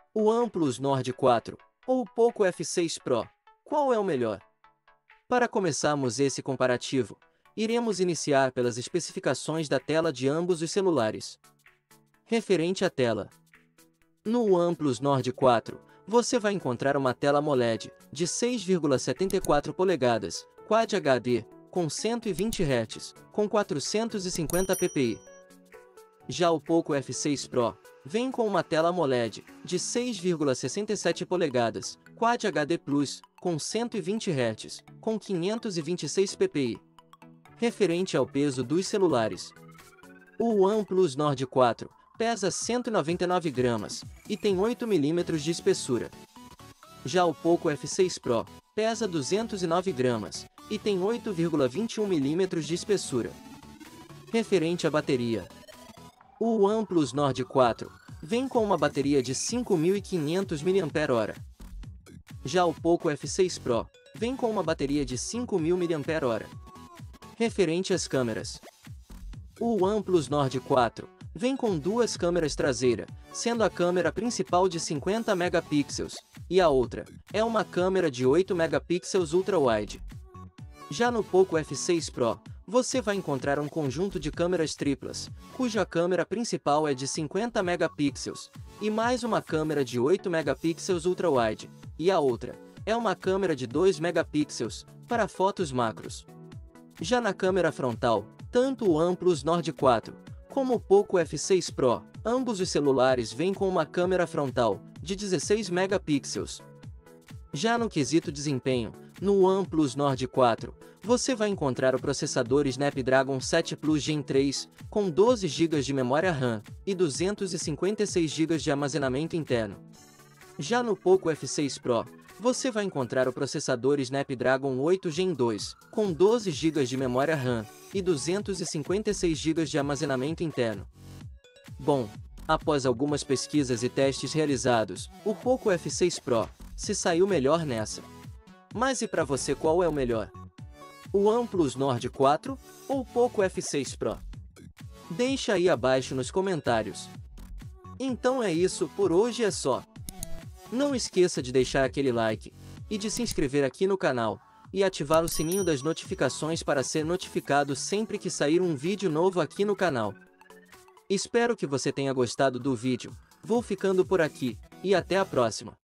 O OnePlus Nord 4 ou o Poco F6 Pro, qual é o melhor? Para começarmos esse comparativo, iremos iniciar pelas especificações da tela de ambos os celulares. Referente à tela. No OnePlus Nord 4, você vai encontrar uma tela AMOLED de 6,74 polegadas, Quad HD, com 120 Hz, com 450 ppi. Já o Poco F6 Pro vem com uma tela AMOLED de 6,67 polegadas, Quad HD Plus, com 120 Hz, com 526 ppi. Referente ao peso dos celulares. O OnePlus Nord 4 pesa 199 gramas e tem 8 mm de espessura. Já o Poco F6 Pro pesa 209 gramas e tem 8,21 mm de espessura. Referente à bateria. O OnePlus Nord 4 vem com uma bateria de 5.500 mAh. Já o Poco F6 Pro vem com uma bateria de 5.000 mAh. Referente às câmeras. O OnePlus Nord 4 vem com duas câmeras traseiras, sendo a câmera principal de 50 megapixels, e a outra é uma câmera de 8 megapixels ultra-wide. Já no Poco F6 Pro, você vai encontrar um conjunto de câmeras triplas, cuja câmera principal é de 50 megapixels, e mais uma câmera de 8 megapixels ultra-wide, e a outra é uma câmera de 2 megapixels, para fotos macros. Já na câmera frontal, tanto o OnePlus Nord 4 como o Poco F6 Pro, ambos os celulares vêm com uma câmera frontal de 16 megapixels. Já no quesito desempenho, no OnePlus Nord 4, você vai encontrar o processador Snapdragon 7 Plus Gen 3, com 12 GB de memória RAM e 256 GB de armazenamento interno. Já no Poco F6 Pro, você vai encontrar o processador Snapdragon 8 Gen 2, com 12 GB de memória RAM e 256 GB de armazenamento interno. Bom, após algumas pesquisas e testes realizados, o Poco F6 Pro se saiu melhor nessa. Mas e para você, qual é o melhor? O OnePlus Nord 4 ou o Poco F6 Pro? Deixa aí abaixo nos comentários. Então é isso, por hoje é só. Não esqueça de deixar aquele like e de se inscrever aqui no canal e ativar o sininho das notificações para ser notificado sempre que sair um vídeo novo aqui no canal. Espero que você tenha gostado do vídeo. Vou ficando por aqui e até a próxima.